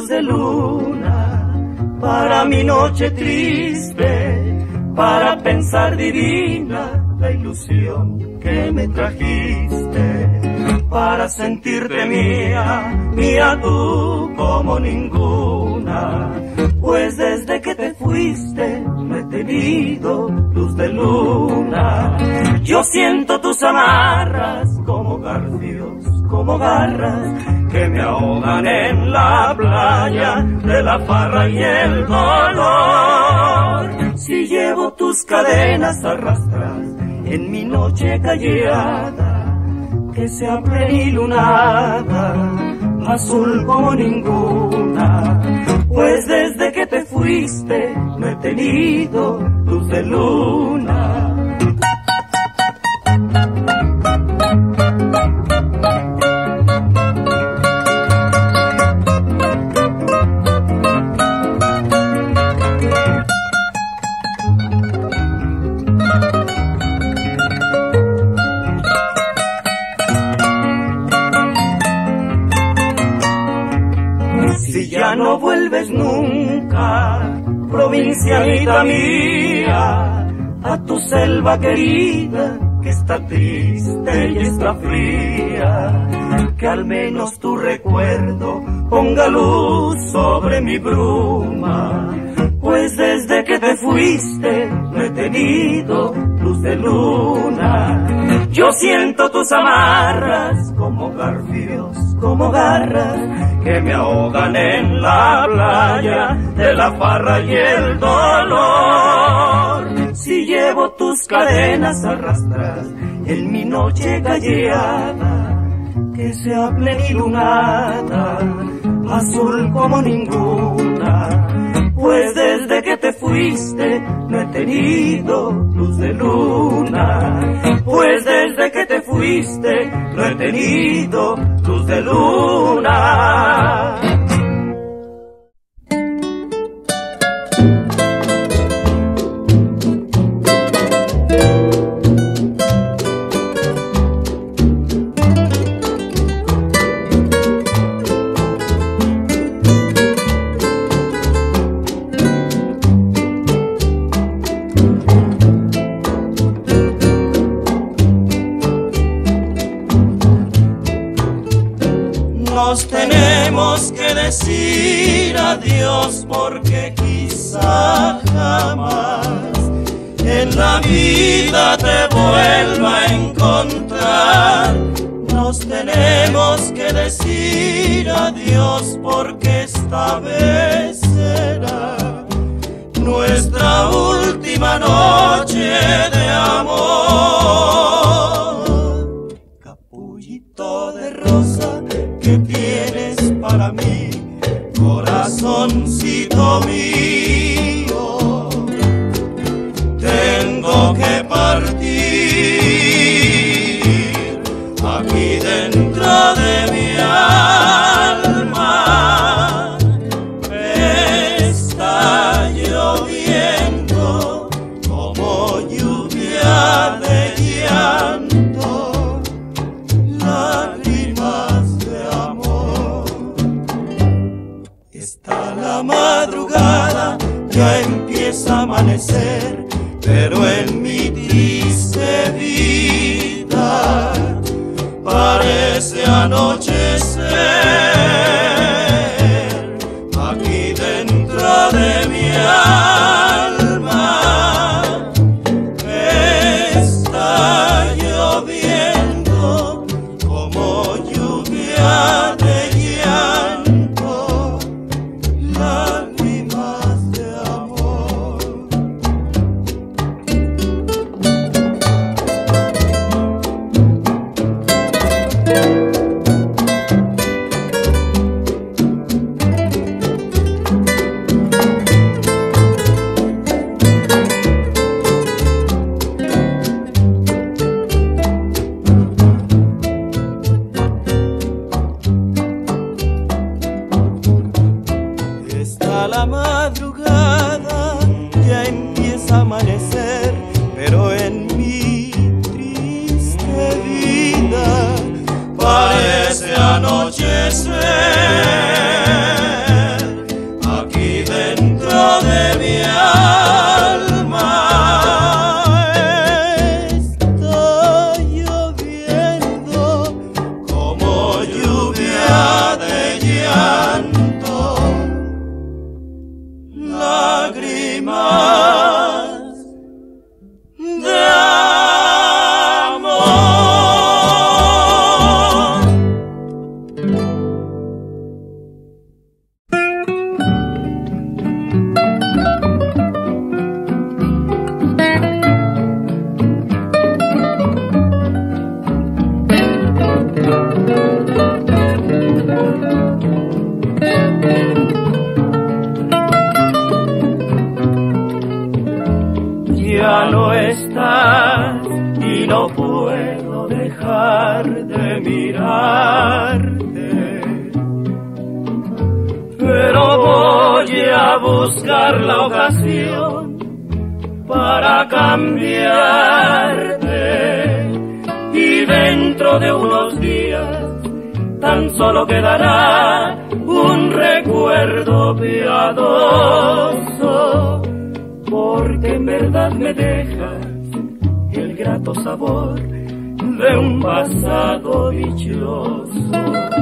de luna para mi noche triste, para pensar divina la ilusión que me trajiste, para sentirte mía, mía tú como ninguna, pues desde que te fuiste no he tenido luz de luna. Yo siento tus amarras como garfios, como garras que me ahogan en la playa de la farra y el dolor. Si llevo tus cadenas arrastras en mi noche callada, que sea plenilunada, azul como ninguna, pues desde que te fuiste no he tenido luz de luna. Si ya no vuelves nunca, provincianita mía, a tu selva querida, que está triste y está fría, que al menos tu recuerdo ponga luz sobre mi bruma, pues desde que te fuiste no he tenido luz de luna. Yo siento tus amarras como garfios, como garras que me ahogan en la playa de la farra y el dolor. Si llevo tus cadenas arrastras en mi noche callada, que sea plenilunada, azul como ninguna, pues desde que te fuiste no he tenido luz de luna, pues desde que te fuiste no he tenido luz de luna. Nos tenemos que decir adiós porque quizá jamás en la vida te vuelva a encontrar. Nos tenemos que decir adiós porque esta vez será nuestra última noche de amor. Capullito de rosa que tienes para mí, corazoncito mío, tengo que partir aquí dentro de mi alma. Está lloviendo como lluvia de llanto, lágrimas de amor. Está la madrugada, ya empieza a amanecer, pero en mi triste vida parece anochecer. Aquí dentro de mi alma está lloviendo como lluvia de llanto, lágrimas de amor. ya no estás y no puedo dejar de mirarte. Pero voy a buscar la ocasión para cambiarte, y dentro de unos días tan solo quedará un recuerdo piadoso, porque en verdad me dejas el grato sabor de un pasado dichoso.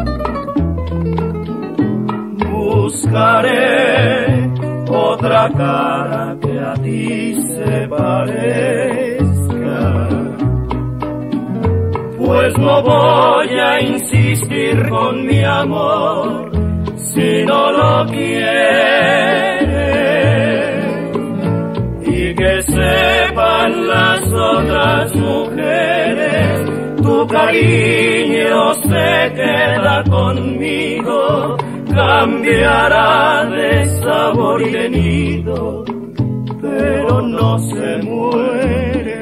Buscaré otra cara que a ti se parezca, pues no voy a insistir con mi amor si no lo quieres, y que sepan las otras mujeres, tu cariño se queda conmigo, cambiará de sabor y de nido, pero no se muere.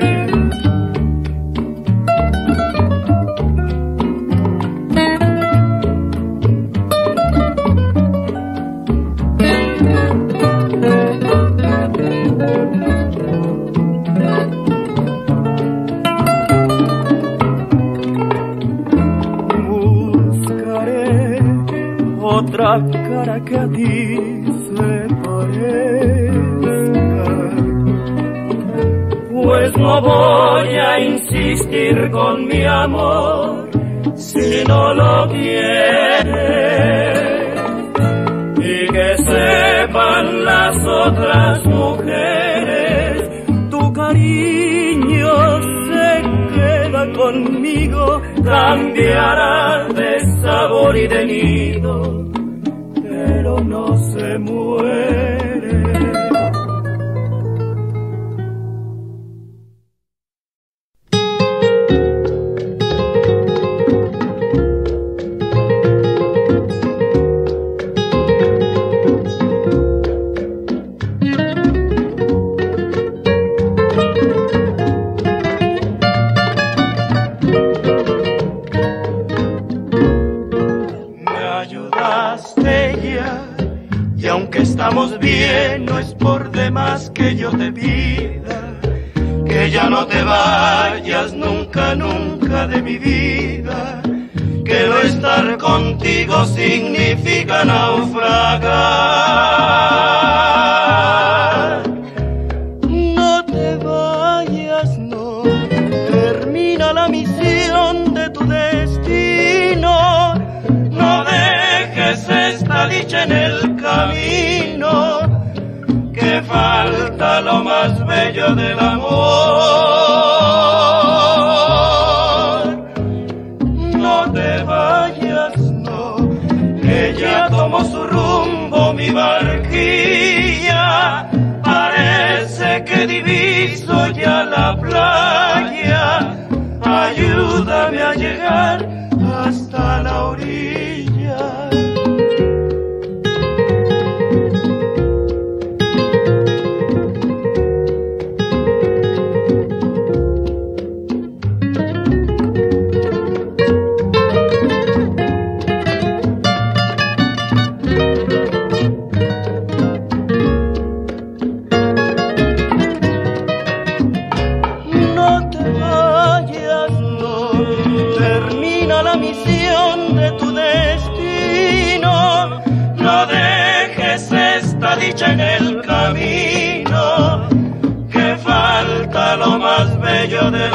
Otra cara que a ti se parezca, pues no voy a insistir con mi amor si no lo quieres, y que sepan las otras mujeres, tu cariño se queda conmigo, cambiará de sabor y de nido, pero no se muere. Estamos bien, no es por demás que yo te pida que ya no te vayas nunca, nunca de mi vida, que no estar contigo significa naufragar. No te vayas, no, termina la misión de tu destino, no dejes esta dicha en el camino, que falta lo más bello del amor. No te vayas, no, que ya tomó su rumbo mi barquilla, parece que diviso ya la playa, ayúdame a llegar hasta la orilla. En el camino, que falta lo más bello del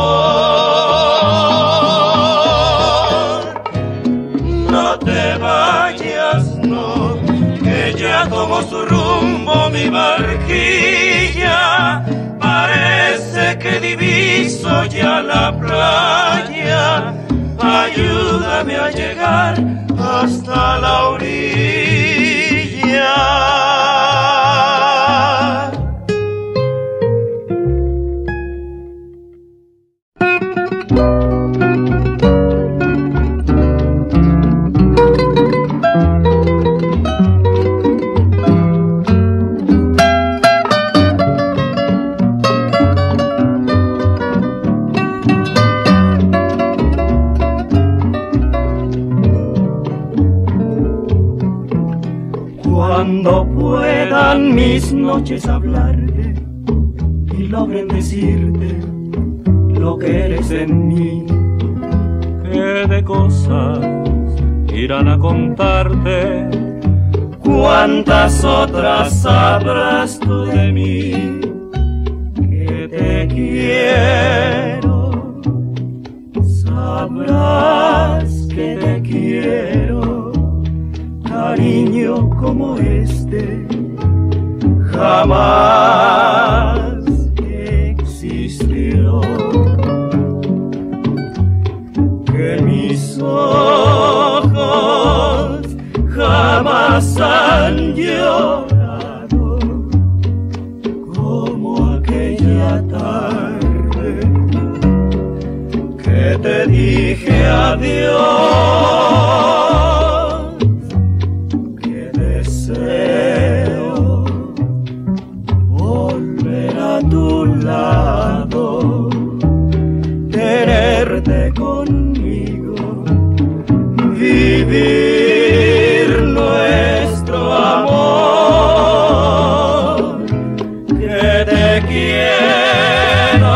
amor. No te vayas, no, que ya tomó su rumbo mi barquilla, parece que diviso ya la playa, ayúdame a llegar hasta la orilla. Cuando puedan mis noches hablarte y logren decirte lo que eres en mí, ¿qué de cosas irán a contarte? ¿Cuántas otras sabrás tú de mí? Que te quiero, sabrás que te quiero. Cariño como este jamás existió. Que mis ojos jamás han llorado como aquella tarde que te dije adiós. Deseo volver a tu lado, tenerte conmigo, vivir nuestro amor. Que te quiero,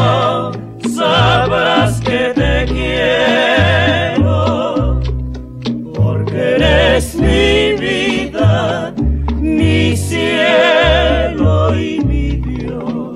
sabrás que te quiero, porque eres mi vida, mi cielo y mi Dios.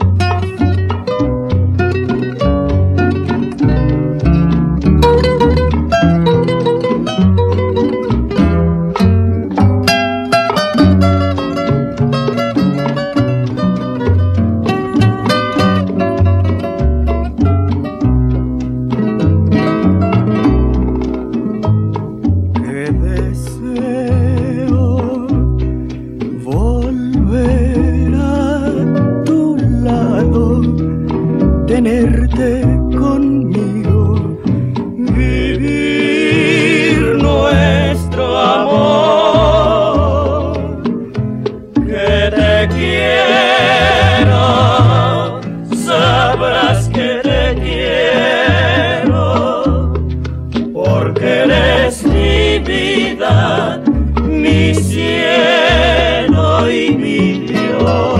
Tenerte conmigo, vivir nuestro amor. Que te quiero, sabrás que te quiero, porque eres mi vida, mi cielo y mi Dios.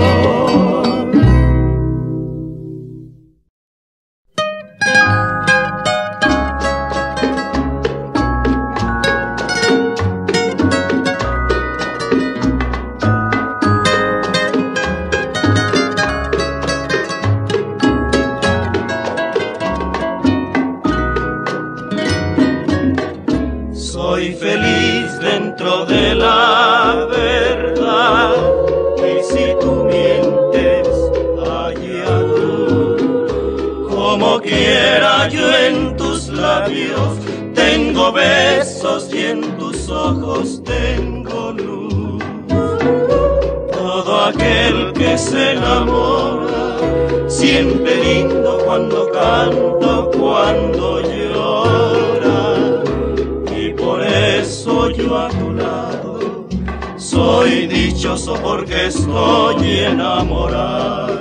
Soy feliz dentro de la verdad, y si tú mientes, allá tú. Como quiera yo en tus labios tengo besos y en tus ojos tengo luz. Todo aquel que se enamora siente lindo cuando canto, cuando llora. Por eso yo a tu lado soy dichoso, porque estoy enamorado.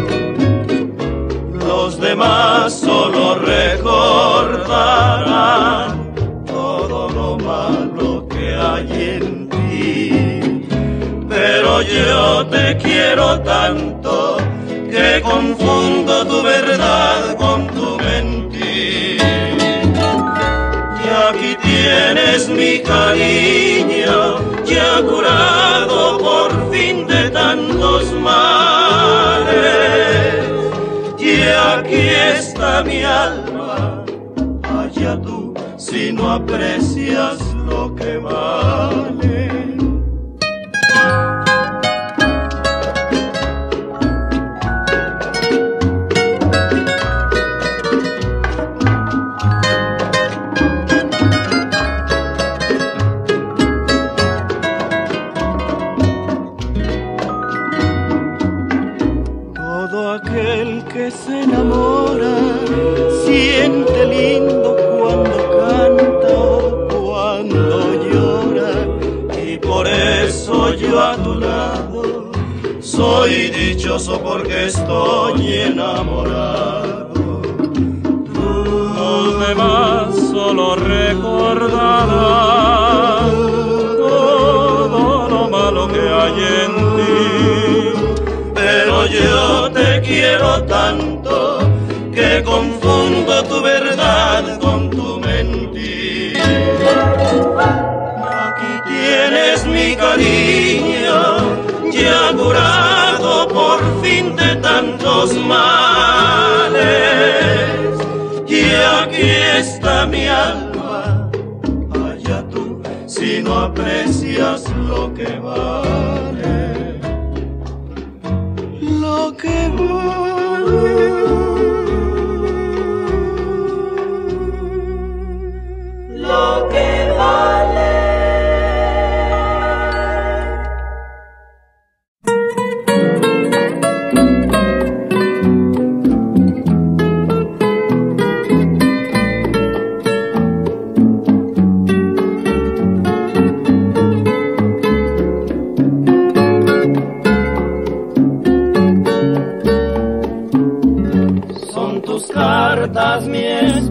Los demás solo recordarán todo lo malo que hay en ti, pero yo te quiero tanto que confundo tu verdad con tu mentir. Y aquí tienes mi cariño, ya curado por fin de tantos males. Y aquí está mi alma, allá tú si no aprecias lo que vale. Aquel que se enamora siente lindo cuando canta, cuando llora, y por eso yo a tu lado soy dichoso, porque estoy enamorado. Los demás solo recordarán todo lo malo que hay quiero tanto que confundo tu verdad con tu mentira. Aquí tienes mi cariño, ya curado por fin de tantos males, y aquí está mi alma, allá tú si no aprecias lo que vale, lo que vale. Lo que vale. Son tus cartas mi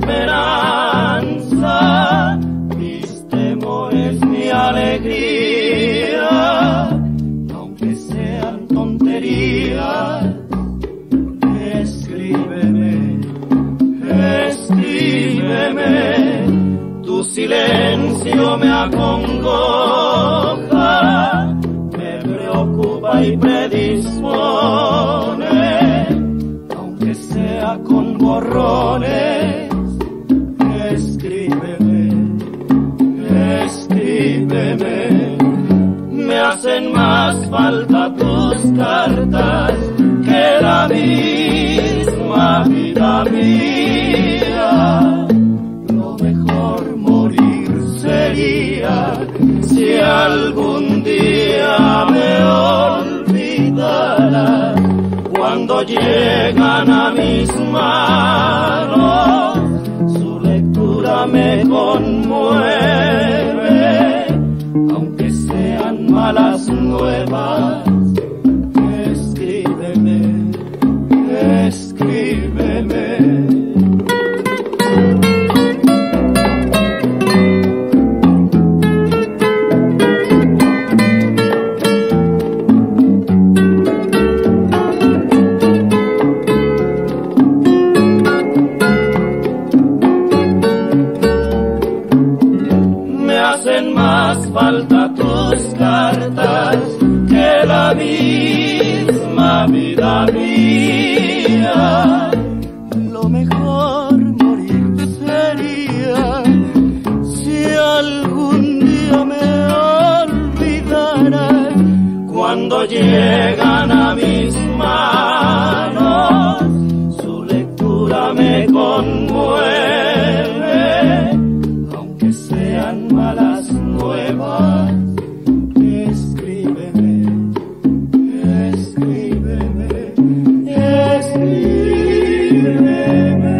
esperanza, mis temores mi alegría, aunque sean tonterías. Escríbeme, escríbeme, tu silencio me acongoja, me preocupa y predispone, aunque sea con borrones. Escríbeme, escríbeme, me hacen más falta tus cartas que la misma vida mía. Lo mejor morir sería si algún día me olvidaras. Cuando llegan a mis manos, su lectura me conmueve, aunque sean malas nuevas. Escríbeme, escríbeme. Falta tus cartas que la misma vida mía. Lo mejor morir sería si algún día me olvidaras. Cuando llegan a mis manos, su lectura me conmueve, aunque sean malas nuevas. Escríbeme, escríbeme, escríbeme.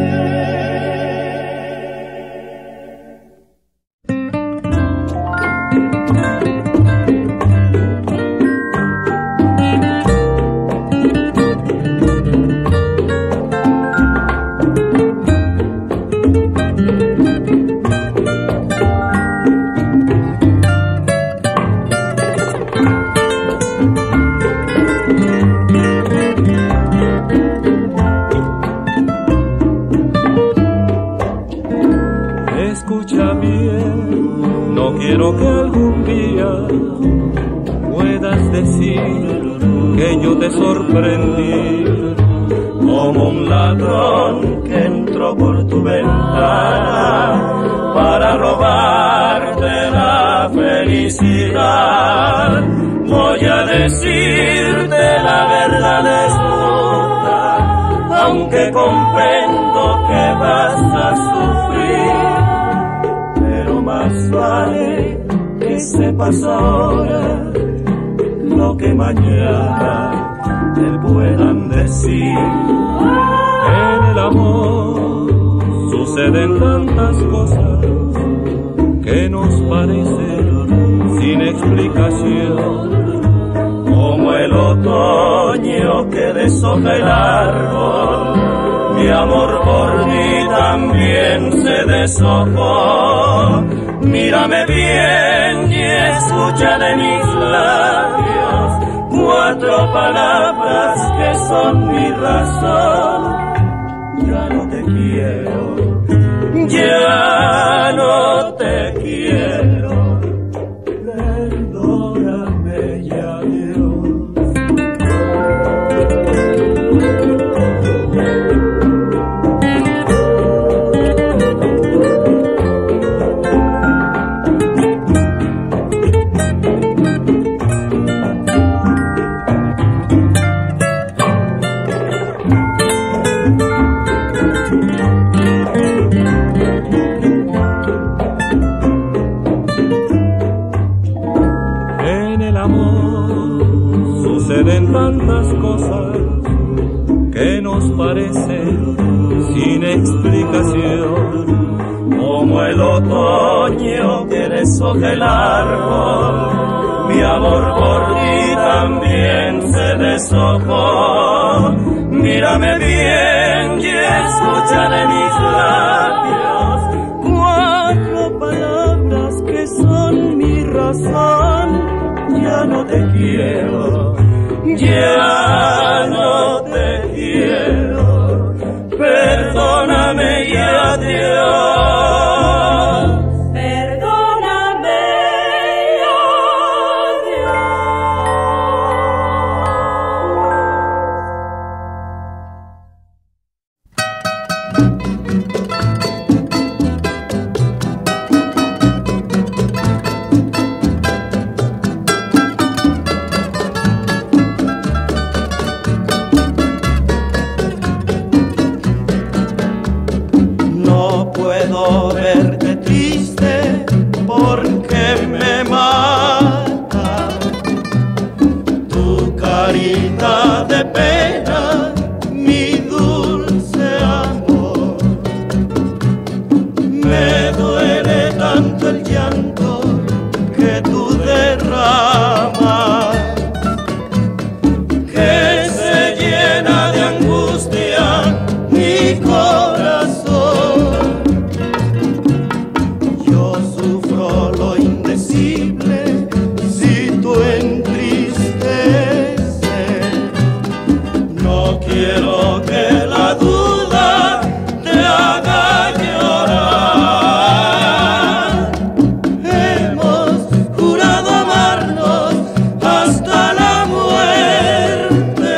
Quiero que algún día puedas decir que yo te sorprendí como un ladrón que entró por tu ventana para robarte la felicidad. Voy a decirte la verdad desnuda, aunque comprendo que vas a sufrir, pero más vale que sepas ahora lo que mañana te puedan decir. En el amor suceden tantas cosas que nos parecen sin explicación, como el otoño que deshoja el árbol. Mi amor por ti también se deshojó. Mírame bien y escucha de mis labios 4 palabras que son mi razón. Ya no te quiero, ya no te quiero, perdóname y adiós. Suceden tantas cosas que nos parecen sin explicación, como el otoño que deshoja el árbol. Mi amor por ti también se deshojó. Mírame bien y escucha de mis labios 4 palabras que son mi razón. Ya no te quiero, ya no te quiero, perdóname y adiós. Perdóname y puedo verte triste porque me mata tu carita de pena, mi dulce amor. Me duele tanto el llanto que tú derramas, que se llena de angustia mi corazón. Si tú entristeces, no quiero que la duda te haga llorar. Hemos jurado amarnos hasta la muerte,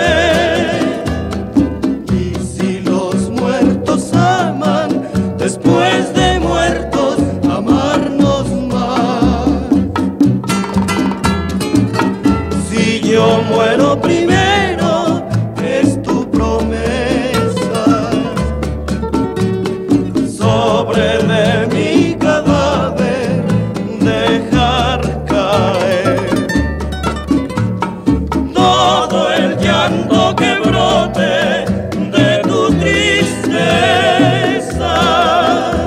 y si los muertos aman, después de muertos amarnos más. Si yo muero primero, es tu promesa, sobre de mi cadáver dejar caer todo el llanto que brote de tu tristeza.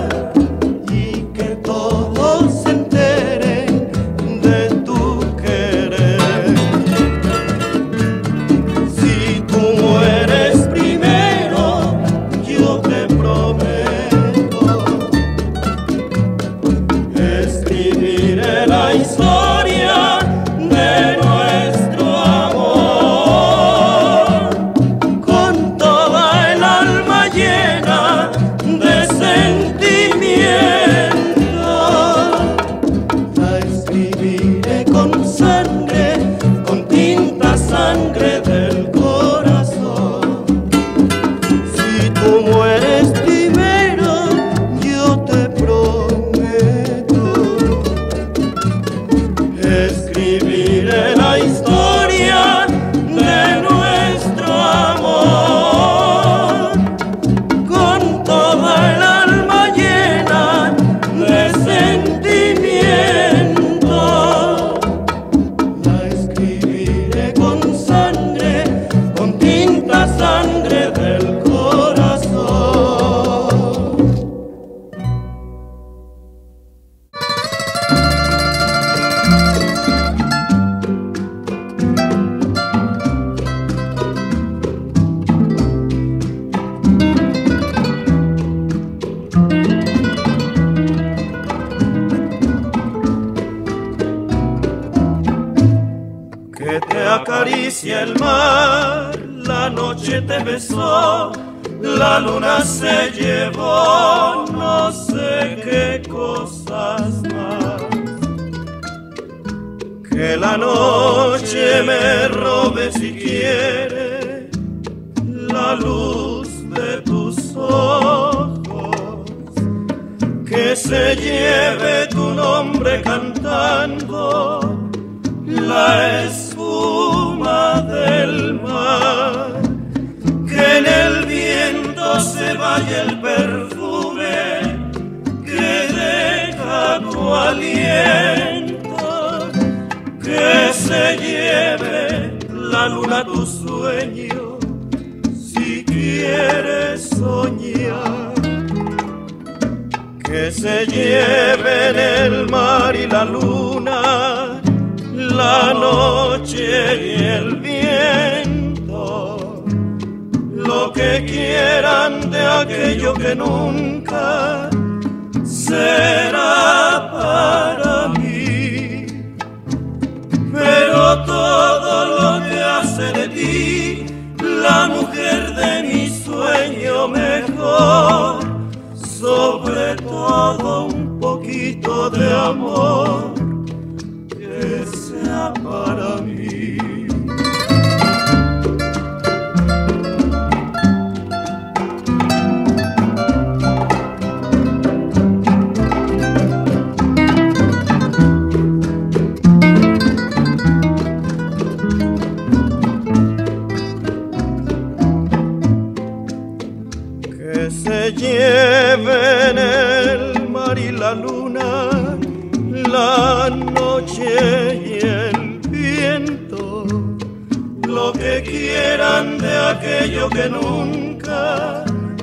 noche te besó, la luna se llevó no sé qué cosas más. Que la noche me robe si quiere la luz de tus ojos, que se lleve tu nombre cantando la espuma del mar, que en el viento se vaya el perfume que deja tu aliento, que se lleve la luna tu sueño si quieres soñar, que se lleven el mar y la luna, la noche y el viento, lo que quieran de aquello que nunca será para mí. Pero todo lo que hace de ti la mujer de mi sueño mejor, sobre todo un poquito de amor que sea para mí. Que se lleven el mar y la luna, la noche y el viento, lo que quieran de aquello que nunca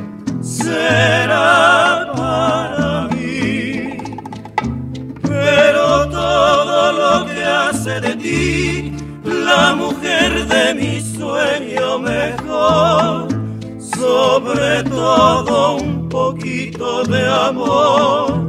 será para mí. Pero todo lo que hace de ti la mujer de mi sueño mejor, sobre todo un poquito de amor